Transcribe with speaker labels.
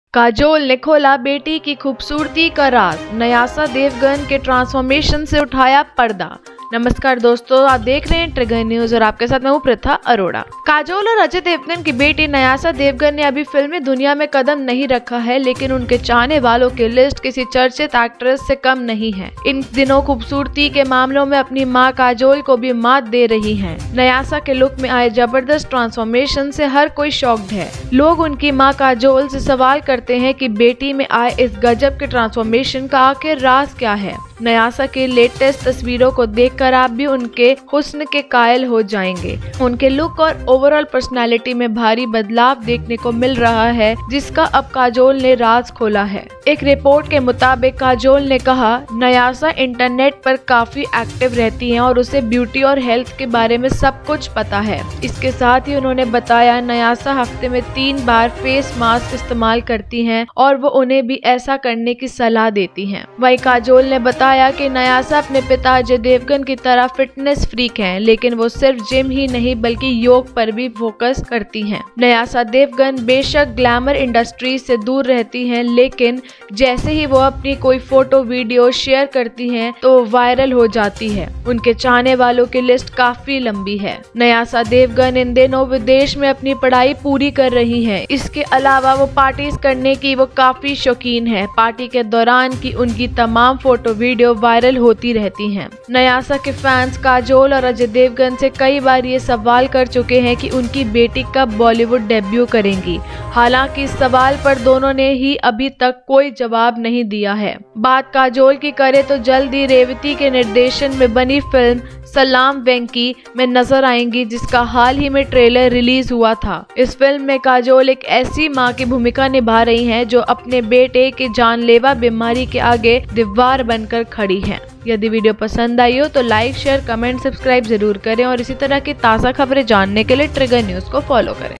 Speaker 1: काजोल ने खोला बेटी की खूबसूरती का राज, न्यासा देवगन के ट्रांसफॉर्मेशन से उठाया पर्दा। नमस्कार दोस्तों, आप देख रहे हैं ट्रिगर न्यूज और आपके साथ मैं हूं प्रथा अरोड़ा। काजोल और अजय देवगन की बेटी न्यासा देवगन ने अभी फिल्मी दुनिया में कदम नहीं रखा है, लेकिन उनके चाहने वालों की लिस्ट किसी चर्चित एक्ट्रेस से कम नहीं है। इन दिनों खूबसूरती के मामलों में अपनी मां काजोल को भी मात दे रही हैं। न्यासा के लुक में आए जबरदस्त ट्रांसफॉर्मेशन से हर कोई शॉक्ड है। लोग उनकी मां काजोल से सवाल करते हैं कि बेटी में आए इस गजब के ट्रांसफॉर्मेशन का आखिर राज क्या है। न्यासा के लेटेस्ट तस्वीरों को देखकर आप भी उनके हुस्न के कायल हो जाएंगे। उनके लुक और ओवरऑल पर्सनालिटी में भारी बदलाव देखने को मिल रहा है, जिसका अब काजोल ने राज खोला है। एक रिपोर्ट के मुताबिक काजोल ने कहा, न्यासा इंटरनेट पर काफी एक्टिव रहती हैं और उसे ब्यूटी और हेल्थ के बारे में सब कुछ पता है। इसके साथ ही उन्होंने बताया, न्यासा हफ्ते में 3 बार फेस मास्क इस्तेमाल करती हैं और वो उन्हें भी ऐसा करने की सलाह देती हैं। वहीं काजोल ने बताया कि न्यासा अपने पिता अजय देवगन की तरह फिटनेस फ्रीक हैं, लेकिन वो सिर्फ जिम ही नहीं बल्कि योग पर भी फोकस करती हैं। न्यासा देवगन बेशक ग्लैमर इंडस्ट्री से दूर रहती हैं, लेकिन जैसे ही वो अपनी कोई फोटो वीडियो शेयर करती हैं तो वायरल हो जाती है। उनके चाहने वालों की लिस्ट काफी लंबी है। न्यासा देवगन इन दिनों विदेश में अपनी पढ़ाई पूरी कर रही हैं। इसके अलावा वो पार्टीज करने की वो काफी शौकीन है। पार्टी के दौरान की उनकी तमाम फोटो वीडियो वायरल होती रहती हैं। न्यासा के फैंस काजोल और अजय देवगन से कई बार ये सवाल कर चुके हैं कि उनकी बेटी कब बॉलीवुड डेब्यू करेंगी। हालांकि इस सवाल पर दोनों ने ही अभी तक कोई जवाब नहीं दिया है। बात काजोल की करें तो जल्द ही रेवती के निर्देशन में बनी फिल्म सलाम वेंकी में नजर आएंगी, जिसका हाल ही में ट्रेलर रिलीज हुआ था। इस फिल्म में काजोल एक ऐसी मां की भूमिका निभा रही हैं जो अपने बेटे की जानलेवा बीमारी के आगे दीवार बनकर खड़ी हैं। यदि वीडियो पसंद आई हो तो लाइक, शेयर, कमेंट, सब्सक्राइब जरूर करें और इसी तरह की ताज़ा खबरें जानने के लिए ट्रिगर न्यूज को फॉलो करें।